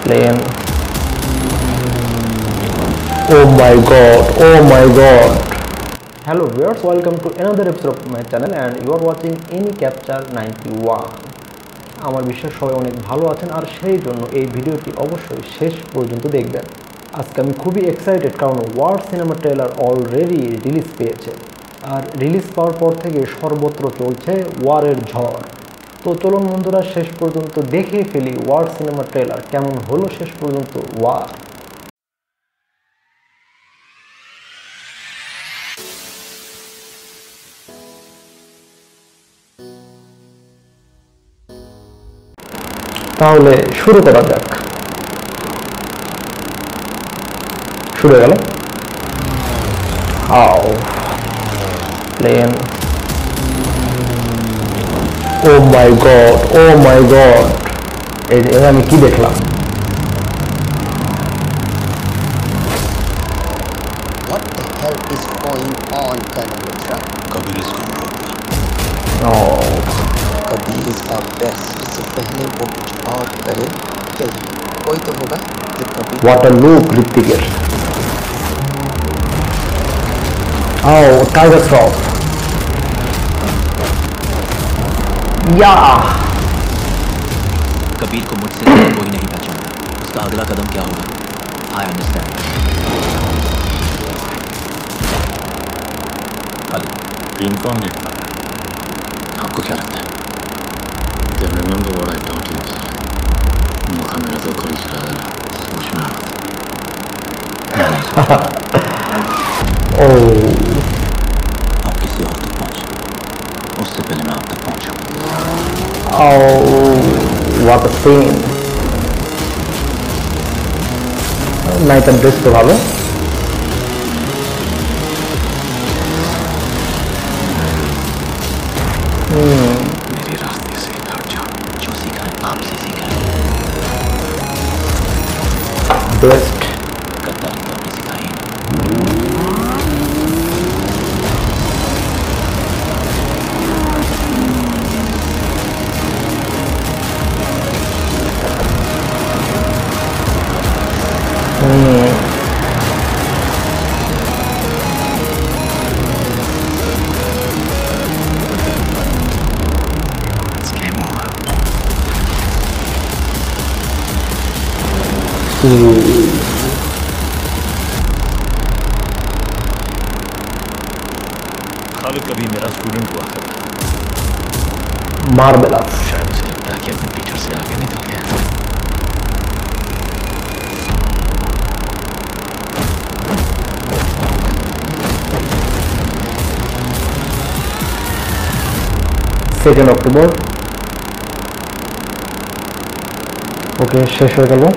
Plane. Oh my god, oh my god. Hello viewers, welcome to another episode of my channel and you are watching AnyCapture 91. আমার বিশ্বাস সবাই অনেক ভালো আছেন আর সেই জন্য এই ভিডিওটি অবশ্যই শেষ পর্যন্ত দেখবেন। আজকে আমি খুবই এক্সাইটেড কারণ War cinema trailer already release পেয়েছে আর রিলিজ পাওয়ার পর থেকে সর্বত্র চলছে ওয়ারের ঝড়। তো চলুন বন্ধুরা শেষ পর্যন্ত দেখে ফেলি ওয়ার সিনেমা ট্রেলার কেমন হলো শেষ পর্যন্ত ওয়ার। তাহলে শুরু করা যাক। শুরু হয়ে গেল। Plane. Oh my god, oh my god, এটা আমি কি দেখলাম? What the hell is going on, Colonel Luthra? Kabir इसको रोकना। Kabir is our best. इससे पहले वो कुछ और करे क्या कोई तो होगा जो कबीर। What a look, ऋतिकेर। टाइगर श्रॉफ। या कबीर को मुझसे कोई नहीं पहचानता। उसका अगला कदम क्या होगा? I understand. खालिद, ड्रीम कौन देखता है? आपको क्या लगता है? Then remember what I taught you. मौका मेरा तो कल चला गया। सोचना मत। आप किसी और तक पहुंचे, उससे पहले मैं आप तक पहुंचा। what a scene। নায়িকার ড্রেস তো ভালো। मेरे रास्ते से हट जाओ। जो सीखा है आपसे सीखा है। बेस्ट। गद्दारी तो आपने सिखाई है। It's game over. खालिद कभी मेरा स्टूडेंट हुआ करता। मार्वेलस। शायद उसे लगता है कि अपने टीचर से आगे निकल गया। Second October. ওকে, শেষ হয়ে গেল।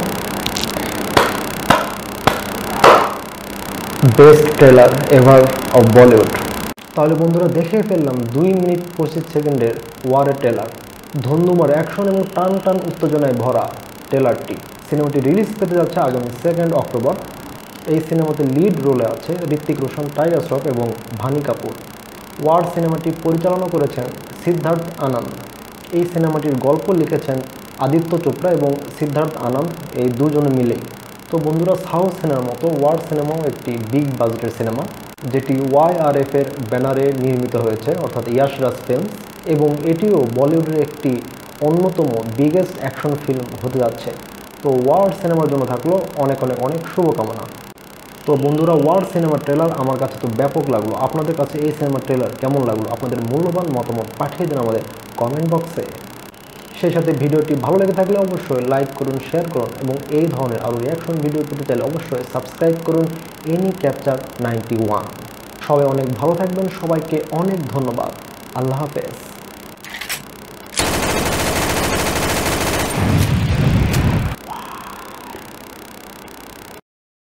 Best trailer ever of Bollywood. তাহলে বন্ধুরা দেখে ফেললাম 2 মিনিট 25 সেকেন্ডের ওয়ারের ট্রেলার। ধন্যবাদ অ্যাকশন এবং টান টান উত্তেজনায় ভরা ট্রেলারটি। সিনেমাটি রিলিজ পেতে যাচ্ছে আগামী 2 অক্টোবর। এই সিনেমাতে লিড রোলে আছে ঋত্বিক রোশন, টাইগার শ্রফ এবং ভানি কাপুর। ওয়ার সিনেমাটি পরিচালনা করেছেন সিদ্ধার্থ আনন্দ। এই সিনেমাটির গল্প লিখেছেন আদিত্য চোপড়া এবং সিদ্ধার্থ আনন্দ, এই দুজনে মিলেই। তো বন্ধুরা সাউথ সিনেমার মতো ওয়ার সিনেমাও একটি বিগ বাজেটের সিনেমা যেটি YRF এর ব্যানারে নির্মিত হয়েছে অর্থাৎ ইয়াশ রাজ ফিল্মস, এবং এটিও বলিউডের একটি অন্যতম বিগেস্ট অ্যাকশন ফিল্ম হতে যাচ্ছে। তো ওয়ার সিনেমার জন্য থাকলো অনেক অনেক অনেক শুভকামনা। তো বন্ধুরা ওয়ার সিনেমার ট্রেলার আমার কাছে তো ব্যাপক লাগলো। আপনাদের কাছে এই সিনেমার ট্রেলার কেমন লাগলো? আপনাদের মূল্যবান মতামত পাঠিয়ে দিন আমাদের কমেন্ট বক্সে। সেই সাথে ভিডিওটি ভালো লেগে থাকলে অবশ্যই লাইক করুন, শেয়ার করুন এবং এই ধরনের আরও রিয়াকশন ভিডিও পেতে চাইলে অবশ্যই সাবস্ক্রাইব করুন AnyCapture 91। সবাই অনেক ভালো থাকবেন, সবাইকে অনেক ধন্যবাদ। আল্লাহ হাফেজ।